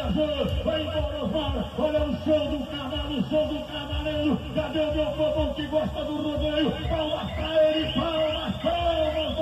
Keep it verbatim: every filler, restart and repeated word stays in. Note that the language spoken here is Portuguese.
viajou, vai embora, Osmar. Olha o show do cavalo, o show do cavaleiro. Cadê o meu povo que gosta do rodeio? Palmas pra ele, palmas, palmas.